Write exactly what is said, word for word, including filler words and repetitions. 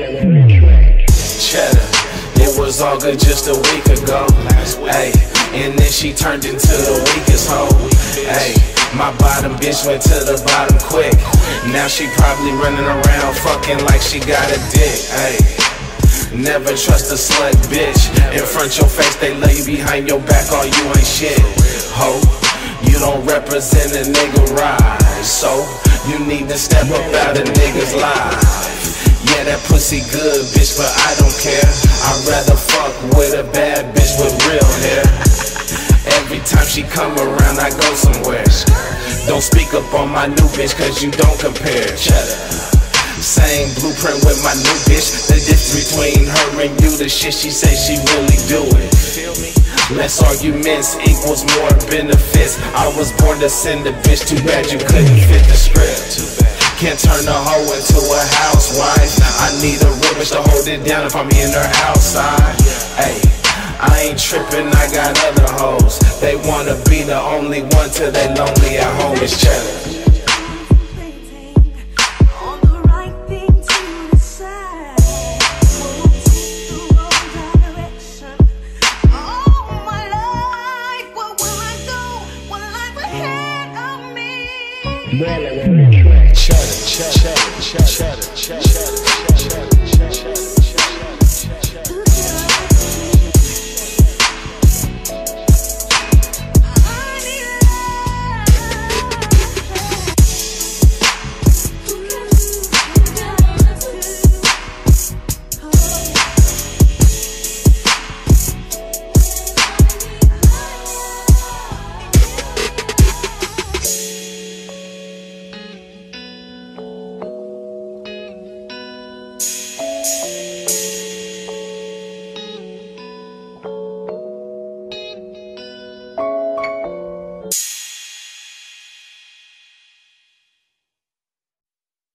Cheddar, it was all good just a week ago. Ayy, and then she turned into the weakest hoe. Ayy, my bottom bitch went to the bottom quick. Now she probably running around fucking like she got a dick. Ayy, never trust a slut bitch. In front your face they love you, behind your back all you ain't shit. Ho, you don't represent a nigga right, so you need to step up out a nigga's life. Yeah, that pussy good, bitch, but I don't care. I'd rather fuck with a bad bitch with real hair. Every time she come around, I go somewhere. Don't speak up on my new bitch, cause you don't compare. Cheddar, same blueprint with my new bitch. The difference between her and you, the shit she say she really do it. Less arguments equals more benefits. I was born to send a bitch, too bad you couldn't fit the script. Can't turn a hoe into a housewife. I need a real bitch to hold it down if I'm in her outside. Ayy, I ain't tripping, I got other hoes. They wanna be the only one till they lonely at home. It's Cheddar. Cheddar, cheddar, cheddar, cheddar.